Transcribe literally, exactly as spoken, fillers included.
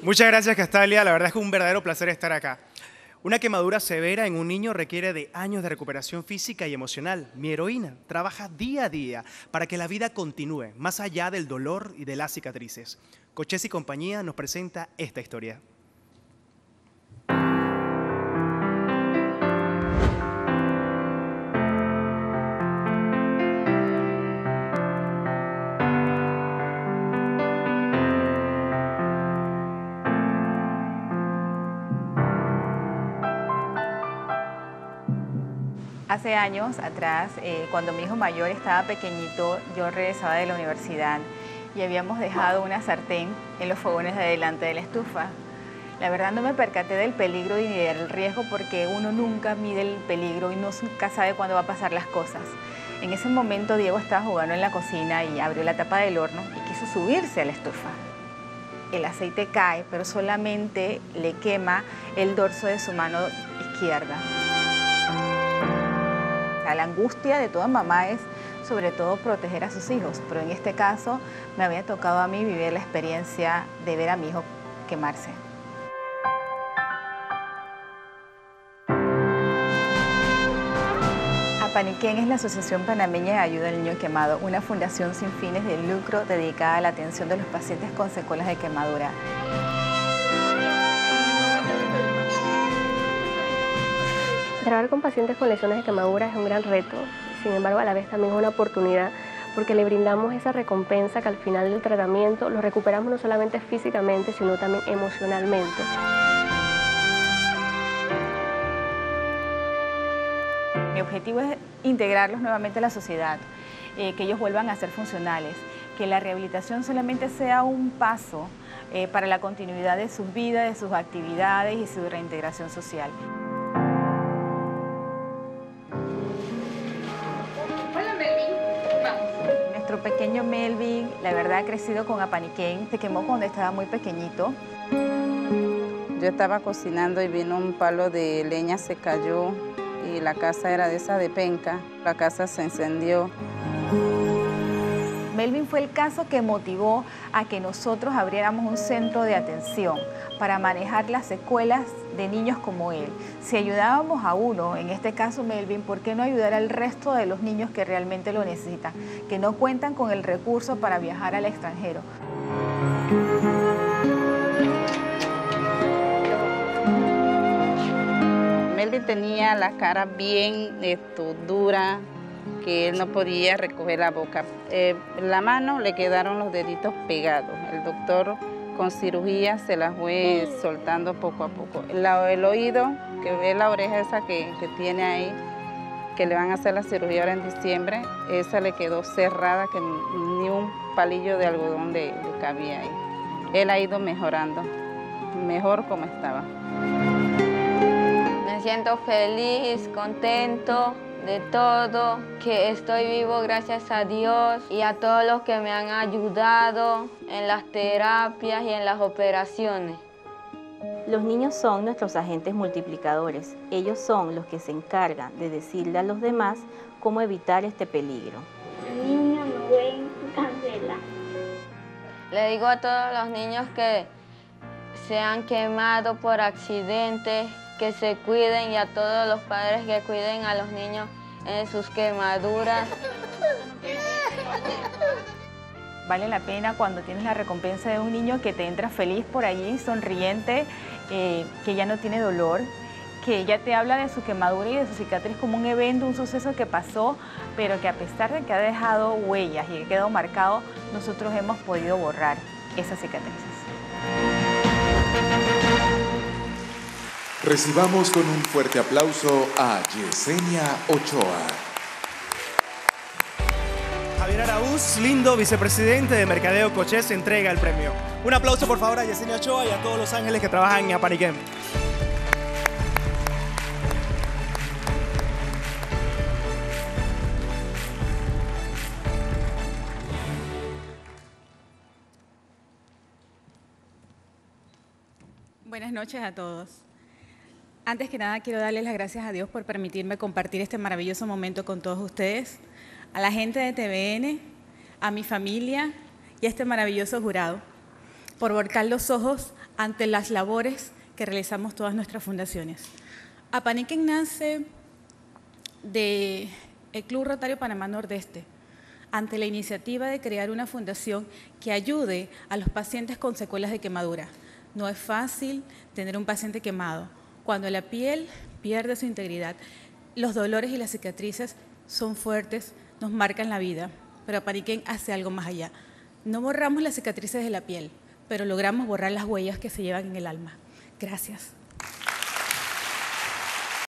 Muchas gracias, Castalia. La verdad es que es un verdadero placer estar acá. Una quemadura severa en un niño requiere de años de recuperación física y emocional. Mi heroína trabaja día a día para que la vida continúe, más allá del dolor y de las cicatrices. Cochés y compañía nos presenta esta historia. Hace años atrás, eh, cuando mi hijo mayor estaba pequeñito, yo regresaba de la universidad y habíamos dejado una sartén en los fogones de delante de la estufa. La verdad no me percaté del peligro ni del riesgo porque uno nunca mide el peligro y nunca sabe cuándo va a pasar las cosas. En ese momento Diego estaba jugando en la cocina y abrió la tapa del horno y quiso subirse a la estufa. El aceite cae, pero solamente le quema el dorso de su mano izquierda. La angustia de toda mamá es sobre todo proteger a sus hijos, pero en este caso me había tocado a mí vivir la experiencia de ver a mi hijo quemarse. Apaniquén es la Asociación Panameña de Ayuda al Niño Quemado, una fundación sin fines de lucro dedicada a la atención de los pacientes con secuelas de quemadura. Trabajar con pacientes con lesiones de quemadura es un gran reto, sin embargo a la vez también es una oportunidad porque le brindamos esa recompensa que al final del tratamiento lo recuperamos no solamente físicamente, sino también emocionalmente. Mi objetivo es integrarlos nuevamente a la sociedad, eh, que ellos vuelvan a ser funcionales, que la rehabilitación solamente sea un paso eh, para la continuidad de sus vidas, de sus actividades y su reintegración social. Nuestro pequeño Melvin, la verdad, ha crecido con Apaniquén. Se quemó cuando estaba muy pequeñito. Yo estaba cocinando y vino un palo de leña, se cayó y la casa era de esa de penca. La casa se encendió. Melvin fue el caso que motivó a que nosotros abriéramos un centro de atención para manejar las secuelas de niños como él. Si ayudábamos a uno, en este caso Melvin, ¿por qué no ayudar al resto de los niños que realmente lo necesitan, que no cuentan con el recurso para viajar al extranjero? Melvin tenía la cara bien esto, dura, que él no podía recoger la boca. Eh, la mano le quedaron los deditos pegados. El doctor con cirugía se las fue soltando poco a poco. La, el oído, que ve la oreja esa que, que tiene ahí, que le van a hacer la cirugía ahora en diciembre, esa le quedó cerrada, que ni un palillo de algodón le, le cabía ahí. Él ha ido mejorando, mejor como estaba. Me siento feliz, contento de todo, que estoy vivo gracias a Dios y a todos los que me han ayudado en las terapias y en las operaciones. Los niños son nuestros agentes multiplicadores. Ellos son los que se encargan de decirle a los demás cómo evitar este peligro. Los niños no ven candela. Le digo a todos los niños que se han quemado por accidentes, que se cuiden, y a todos los padres que cuiden a los niños en sus quemaduras. Vale la pena cuando tienes la recompensa de un niño que te entra feliz por allí, sonriente, eh, que ya no tiene dolor, que ya te habla de su quemadura y de su cicatriz como un evento, un suceso que pasó, pero que a pesar de que ha dejado huellas y que quedó marcado, nosotros hemos podido borrar esas cicatrices. Recibamos con un fuerte aplauso a Yesenia Ochoa. Javier Araúz, lindo vicepresidente de Mercadeo Cochés, entrega el premio. Un aplauso por favor a Yesenia Ochoa y a todos los ángeles que trabajan en Apaniquén. Buenas noches a todos. Antes que nada, quiero darles las gracias a Dios por permitirme compartir este maravilloso momento con todos ustedes, a la gente de T V N, a mi familia y a este maravilloso jurado, por volcar los ojos ante las labores que realizamos todas nuestras fundaciones. Apaniquen nace del Club Rotario Panamá Nordeste, ante la iniciativa de crear una fundación que ayude a los pacientes con secuelas de quemadura. No es fácil tener un paciente quemado. Cuando la piel pierde su integridad, los dolores y las cicatrices son fuertes, nos marcan la vida, pero Apaniquen hace algo más allá. No borramos las cicatrices de la piel, pero logramos borrar las huellas que se llevan en el alma. Gracias.